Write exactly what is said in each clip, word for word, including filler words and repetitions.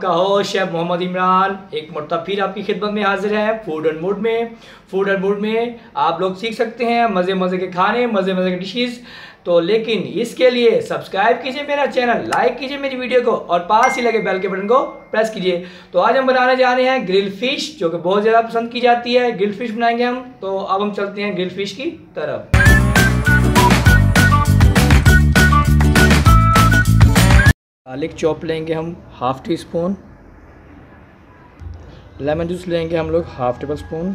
का host chef Mohammad Imran एक मरतबा फिर आपकी खिदमत में हाजिर है फूड एंड मूड में। फूड एंड मूड में आप लोग सीख सकते हैं मज़े मज़े के खाने, मज़े मज़े के डिशेस। तो लेकिन इसके लिए सब्सक्राइब कीजिए मेरा चैनल, लाइक कीजिए मेरी वीडियो को और पास ही लगे बेल के बटन को प्रेस कीजिए। तो आज हम बनाने जा रहे हैं ग्रिल फिश, जो कि बहुत ज़्यादा पसंद की जाती है। ग्रिल फिश बनाएंगे हम। तो अब हम चलते हैं ग्रिल फिश की तरफ। गार्लिक चॉप लेंगे हम half teaspoon, lemon juice लेंगे हम लोग half tablespoon,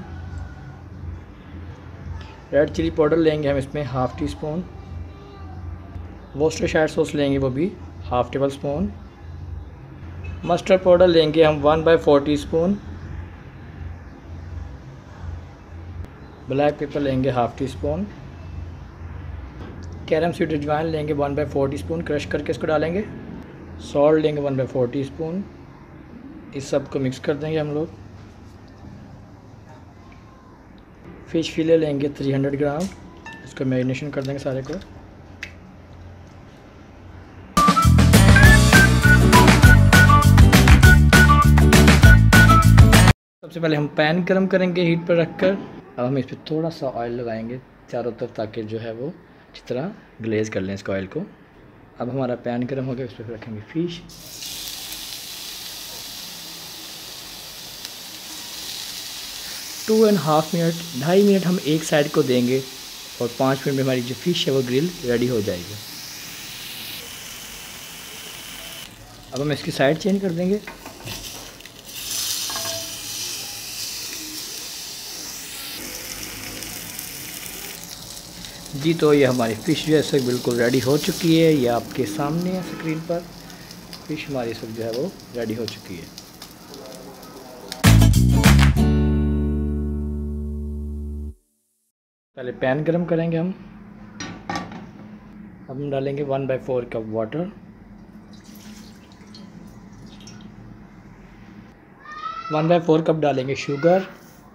red chilli powder लेंगे हम इसमें half teaspoon, Worcestershire sauce लेंगे वो भी half tablespoon, mustard powder लेंगे हम one by four teaspoon, black pepper लेंगे half teaspoon, carom seed अजवाइन लेंगे one by four teaspoon, crush करके इसको डालेंगे। सॉल्ट लेंगे one by four teaspoon. इस सब को मिक्स कर देंगे हम लोग। फ़िश फिले लेंगे थ्री हंड्रेड ग्राम, इसको मैरिनेशन कर देंगे सारे को। सबसे पहले हम पैन गरम करेंगे हीट पर रखकर। अब हम इस पर थोड़ा सा ऑयल लगाएंगे चारों तरफ, ताकि जो है वो अच्छी तरह ग्लेज कर लें इसको ऑयल को। अब हमारा पैन गर्म हो गया, उस पर रखेंगे fish. Two and half minute ढाई मिनट हम एक साइड को देंगे और पाँच मिनट में हमारी जो फ़िश है वो ग्रिल रेडी हो जाएगी। अब हम इसकी साइड चेंज कर देंगे। जी तो ये हमारी फ़िश जो है सब बिल्कुल रेडी हो चुकी है। ये आपके सामने है स्क्रीन पर। फ़िश हमारी सब जो है वो रेडी हो चुकी है। पहले पैन गरम करेंगे हम। अब हम डालेंगे one by four cup water, one by four cup डालेंगे शुगर,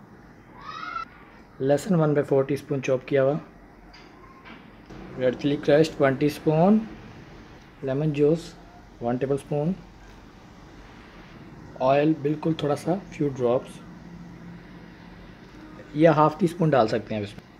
लहसुन one by four teaspoon chop किया हुआ, red chilli crush one teaspoon, lemon juice one tablespoon, oil बिल्कुल थोड़ा सा फ्यू ड्रॉप्स या हाफ टी स्पून डाल सकते हैं इसमें।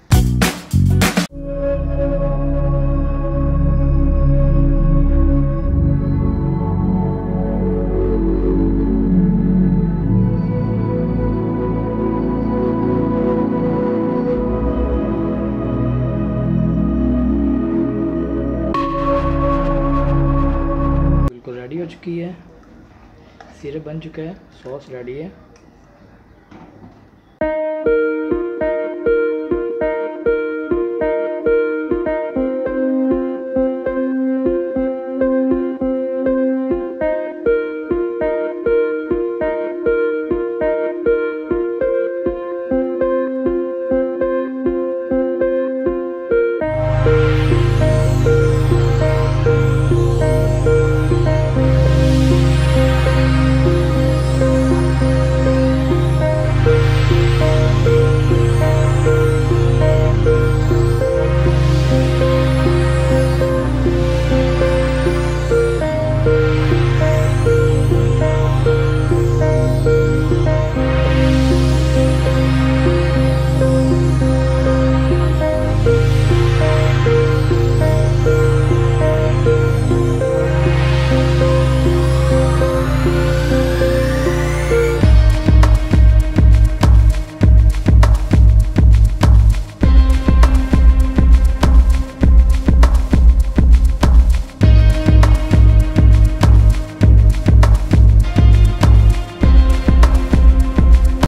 रेडी हो चुकी है, सिरप बन चुका है, सॉस रेडी है।